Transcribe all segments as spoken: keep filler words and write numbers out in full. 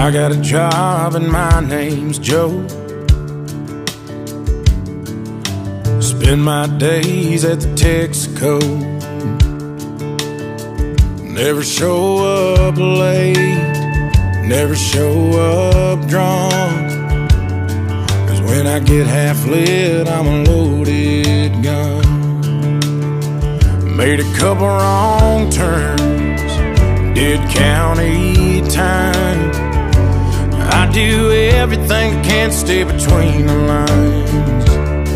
I got a job and my name's Joe. Spend my days at the Texaco. Never show up late, never show up drunk, 'cause when I get half lit, I'm a loaded gun. Made a couple wrong turns, did county time. I do everything I can to stay between the lines.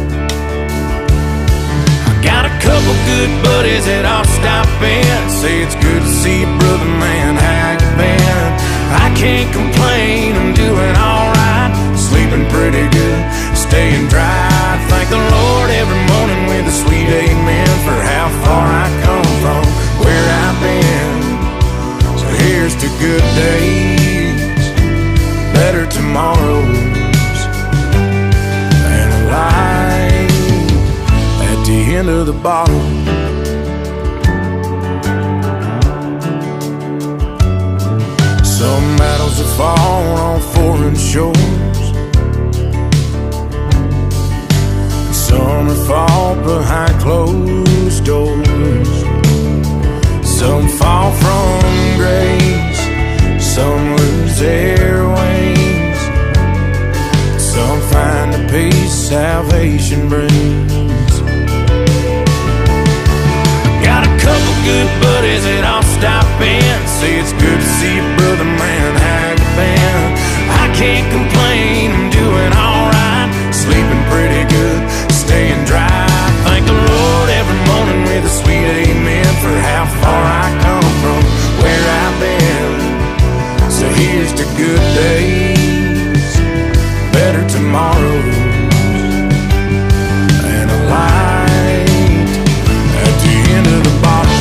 I got a couple good buddies that I'll stop in, say it's good to see you, brother man, how you been? I can't complain, I'm doing alright, sleeping pretty good, staying dry. Thank the Lord every morning with a sweet amen for how far I come from where I've been. So here's to good days, better tomorrows, and a light at the end of the bottle. Some battles have fallen on foreign shores, some are fought behind closed doors. Some fall from grace, some lose their wings, some find the peace salvation brings. Got a couple good buddies that I'll stop in, say it's good to see you, brother man, how you been? I can't complain, I'm doing alright, sleeping pretty good, staying dry. Thank the Lord every morning with a sweet amen for how far I come from where I've been. So here's to good days, better tomorrows, and a light at the end of the bottle.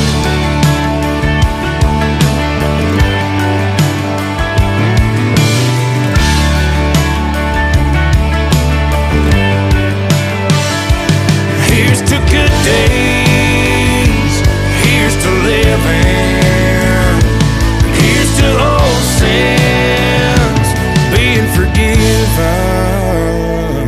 Here's to good days, here's to living, here's to old sins being forgiven,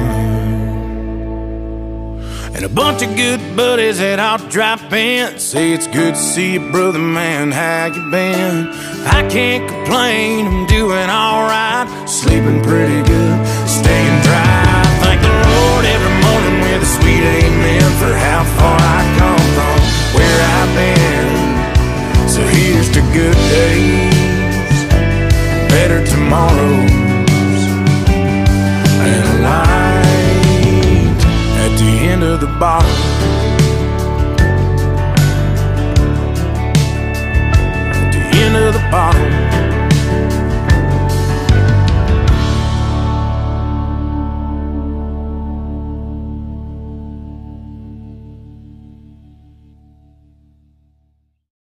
and a bunch of good buddies that I'll drop in, say it's good to see you, brother man, how you been? I can't complain, I'm doing alright, sleeping pretty good, staying dry. Thank the Lord every morning with a sweet amen for how far I come from where I've been. So here's to good days, better tomorrows, and a light at the end of the bottle.